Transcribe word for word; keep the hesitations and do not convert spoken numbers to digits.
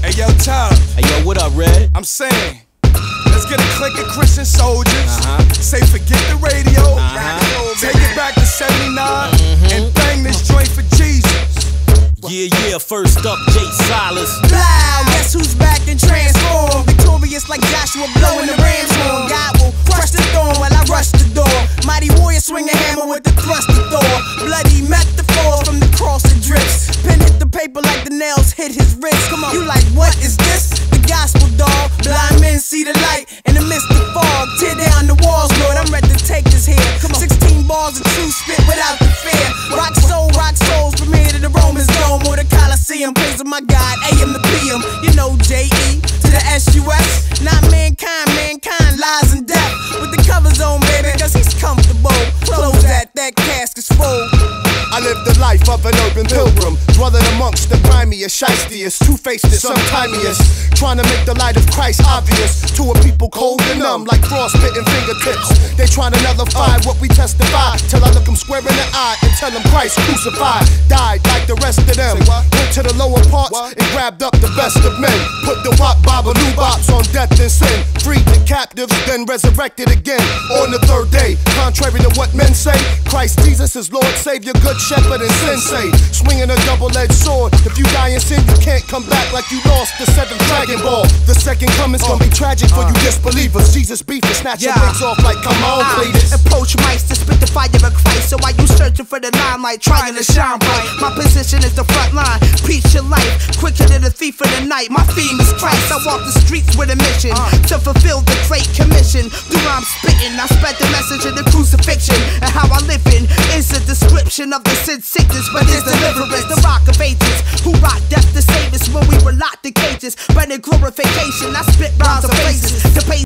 Hey yo, Tyler. Hey yo, what up, Red? I'm saying, let's get a clique of Christian soldiers. Uh-huh. Say forget the radio. Uh-huh. Take it back to seventy-nine mm-hmm. and bang this joint for Jesus. Yeah, yeah, first up, Jay Silas. Loud, guess who's back and transformed? Victorious like Joshua blowing the ram's horn. God will crush the thorn while I rush the door. Mighty warrior swing a hammer with the thrust of Thor. Bloody metaphors from the cross that drips. Pen hit the paper like the nails hit his wrist. Come on, you like, what is this? The gospel, dog. Blind men see the light in the midst of fog. Tear down the walls, Lord, I'm ready to take this here. Come on, sixteen bars of true spit without the fear. Rock soul, rock souls from here to the Romans dome or the Coliseum. Praising my God, A M to P M. You know J E to the S U S. Not mankind, mankind lies and death. With the covers on, baby, cause he's comfortable. Close that, that casket's full. I live the life of an urban pilgrim, dwelling amongst the grimiest, shystiest, two-facedest, sometimiest, trying to make the light of Christ obvious to a people cold and numb like frostbitten fingertips. They trying to nullify what we testify, till I look them square in the eye and tell them Christ crucified, died like the rest of them. Went to the lower parts and grabbed up the best of men, put the wop babaloo bops on death and sin, freed the captives, then resurrected again on the third day. Contrary to what men say, Christ Jesus is Lord, Savior, good shepherd and sensei, swinging a double-edged sword. If you die in sin, you can't come back like you lost the seventh Dragon Ball. The second coming's gonna be tragic for you disbelievers. Jesus beat and snatch your wings off like, come on, please. Approach mice to spit the fire of Christ. So why you searching for the limelight, trying to shine bright? My position is the front line, preach your life, quicker than a thief in the night. My theme is Christ. I walk the streets with a mission to fulfill the great commission. Through I'm spitting, I spread the message of the crucifixion, and how I live in is a description of the sin sickness, but it's deliverance. The rock of ages who rock death to save us when we were locked in cages. But in glorification, I spit rhymes of faces. The